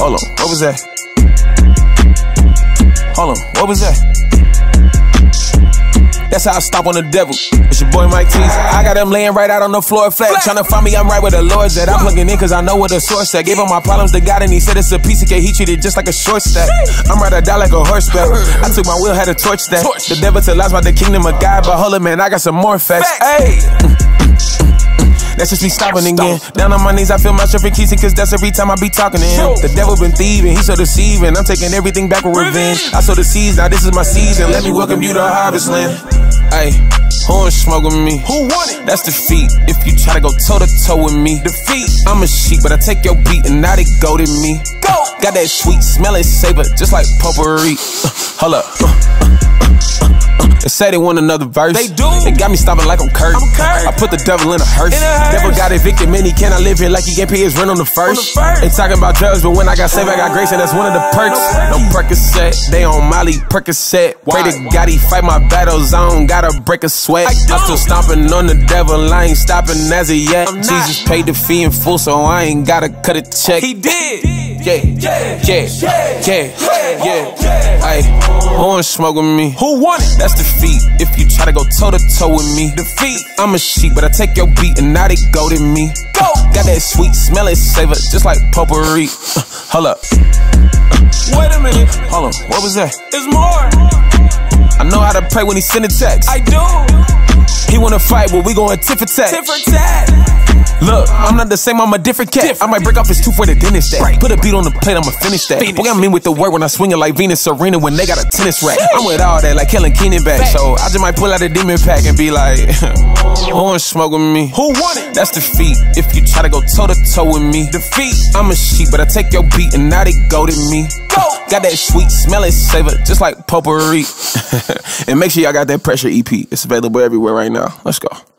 Hold on, what was that? Hold on, what was that? That's how I stop on the devil. It's your boy Mike Tees. I got him laying right out on the floor flat. Tryna find me, I'm right where the Lord's at. I'm plugging in cause I know where the source at. Gave him my problems to God and he said it's a piece of cake. He treated just like a short stack. I'm right or die like a horseback. I took my wheel, had a torch stack. The devil tell lies about the kingdom of God. But hold up, man, I got some more facts. Hey! That's just me stopping again. Down on my knees, I feel my strength increasing, cause that's every time I be talking to him. The devil been thieving, he so deceiving. I'm taking everything back with revenge. I sow the seeds, now this is my season. Let me welcome you to Harvest Land. Ayy, who wanna smoke with me? Who want it? That's defeat. If you try to go toe to toe with me, defeat. I'm a sheep, but I take your beat and now they go to me. Go! Got that sweet, smelling savor, just like potpourri. Hold up. They say they want another verse. They do. They got me stopping like I'm Kurt. I put the devil in a hearse. Devil got evicted, man, he cannot live here like he can't pay his rent on the first. They talking about drugs, but when I got saved, I got grace, and that's one of the perks. No Percocet, they on Molly Percocet. Pray to God he fight my battles, I don't gotta break a sweat. I'm still stomping on the devil, I ain't stopping as of yet. Jesus paid the fee in full, so I ain't gotta cut a check. He did. Yeah. Ay, who wanna smoke with me? Who want it? That's defeat. If you try to go toe to toe with me, defeat. I'm a sheep, but I take your beat and now they go to me. Go. Got that sweet, smelling savor, just like potpourri. Hold up. Wait a minute. Hold on. What was that? There's more. I know how to pray when he send a text. I do. He wanna fight, but we going tit for tat. Tit for tat. Look, I'm not the same, I'm a different cat. I might break off his tooth for the dentist that. Put a beat on the plate, I'ma finish that. Boy, I'm in with the work when I swing it like Venus Serena when they got a tennis rack. I'm with all that like Kellen Keenan back. So I just might pull out a demon pack and be like, who wanna smoke with me? Who want it? That's defeat. If you try to go toe to toe with me, defeat. I'm a sheep, but I take your beat and now they go to me. Go. Got that sweet, smelling savor, just like potpourri. And make sure y'all got that Pressure EP. It's available everywhere right now. Let's go.